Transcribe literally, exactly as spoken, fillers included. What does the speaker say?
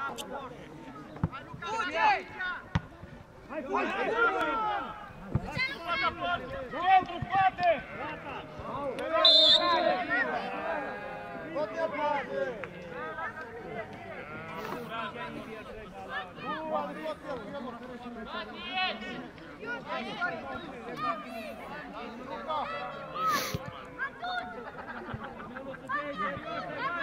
Hai, fugi! Centru, spate! Tot e bate! Nu, am tot el, el o Atunci!